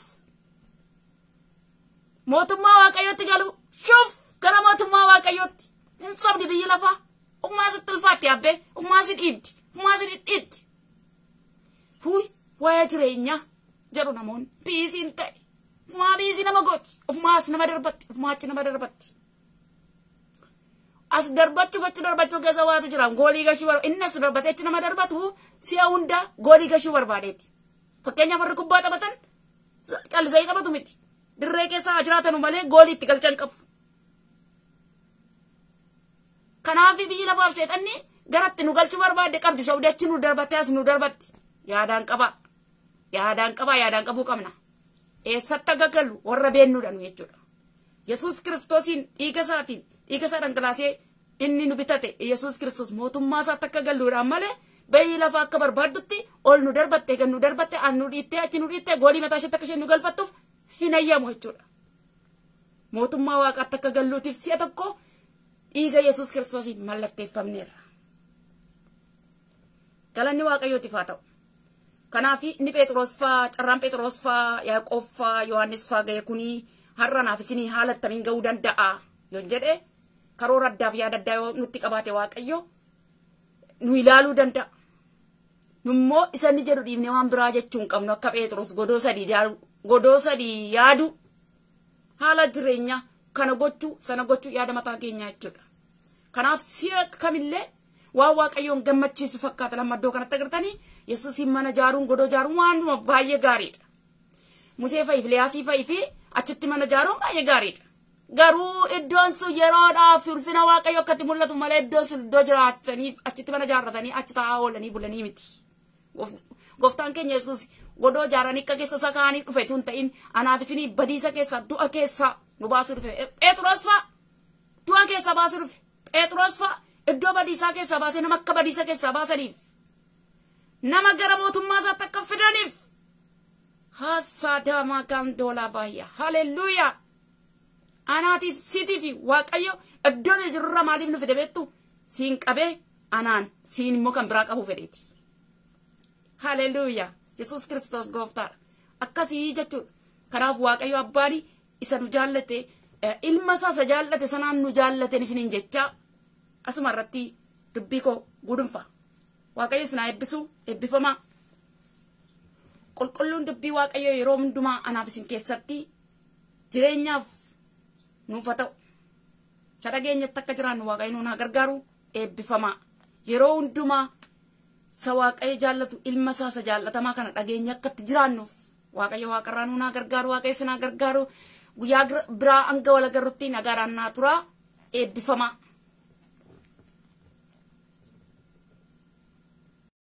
Mootummaa Waaqayyootti galu shuf gara mootummaa Waaqayyootti. Hin sobdi biyyi lafaa. Ufumaa sitti ulfaatti abbee ufumaa si dhiibdi. Ufumaa si dhidhiitti. Huy waa'ee jireenyaa jedhu namoonni biisiin ta'e. Ufumaa biisii nama gooti. Ufumaas nama darbatti. Ufumaachi nama darbatti. As darbachuu keessa waatu jira. Goolii gashuu barbaade. Inni as darbateechi nama darbatu si'a hunda goolii gashuu barbaadeeti. Fakkeenyaaf warri kubbaa taphatan callisee taphatu miti. Dirree keessa jiraatanu malee goolii itti galchan qabu. Kanaaf biyyi lafaaf seexanni garatti nu galchuu barbaade qabdi. Saawudii achi nu darbattee as nu darbatti. Yaadaan qabaa. Yaadaan qabuu qabna. Eessatti akka galu warra beennuudhaan jechuudha. Yesuus Kiristoosiin dhiiga isaa dhangalaasee inni nu bitate Yesuus Kiristoos mootummaa isaatti akka galuudhaan malee biyyi lafaa akka barbaaddutti ol nu darbatte gan nu darbatte as nu dhiittee achi nu dhiittee goolii mataa isheetti akka isheen nu galfattuuf hin ayyamu jechuudha. Mootummaa Waaqaatti akka galluutiif si'a tokko dhiiga Yesuus Kiristoosiin mallatteeffamneerra. Galanni Waaqayyootiif haa ta'u. Kanaaf inni Phexros faa, carraan Phexros faa, Yaaqoob faa, Yohaannis faa ga'e kuni har'a naaf isinii haala attamiin ga'uu danda'a yoo jedhe karoora addaaf yaada addaa yoo nutti qabaate Waaqayyo nu ilaaluu danda'a. Nummoo isa inni jedhu dhiibnee waan biraa jechuu hin qabnu akka Phexros godoo sadii yaadu haala jireenyaa kana gochuu sana gochuu yaada mataa keenyaa jechuudha. Kanaaf si'a kamillee waan Waaqayyoon gammachiisu fakkaata lammaddoo kanatti agartanii Yesuusiin mana jaaruun godoo jaaruun waanuma baay'ee gaariidha. Musee fa'i Eeliyaasii fa'i fi achitti mana jaaruun baay'ee gaariidha. Garuu iddoon sun yeroodhaaf ulfina Waaqayyo akkatti mul'atu malee iddoon sun iddoo jiraataniif achitti mana jaarratanii achi taa'aa oolanii bulanii miti. Gooftaan keenya Yesuus godoo jaaranii akka keessa isaa kaa'anii dhufe tun ta'in anaaf isinii badiisa keessaa du'a keessaa nu baasuu dhufe. Phexros fa'a du'a keessaa baasuu dhufe. Phexros fa'a iddoo badiisaa keessaa baasee nama akka badiisa keessaa baasaniif. Nama gara mootummaa isaatti akka fidaniif. Hasaadama kan doolaa baay'ee. Haleluuyaa. Anaatiif siitiif Waaqayyo iddoon jirurra maaliif nu fide beektu siin qabee anaan siin immoo kan biraa qabu fedheeti. Haleluuyaa. Yesuus Kiristoos gooftaadha. Akkasii jechuudha. Kanaaf Waaqayyo abbaan isa nu jaallate ilma isaa isa jaallate sanaan nu jaallateen isiniin jecha asuma irratti dubbii koo gudunfa. Waaqayyo isin haa eebbisu eebbifamaa. Qulqulluun dubbii Waaqayyo yeroo hundumaa anaaf isin keessatti jireenyaaf nuuf haa ta'u. Sadhageenyatti akka jiraannu Waaqayyo nuun haa gargaaru eebbifamaa. Yeroo hundumaa isa Waaqayyo jaallatu ilma isaa isa jaallatamaa kana dhageenya akkatti jiraannuuf Waaqayyo waaqarraa nuun haa gargaaru. Waaqayyo isin haa gargaaru. Guyyaa biraa hanga wal agarrutti nagaadhaan naa turaa eebbifamaa.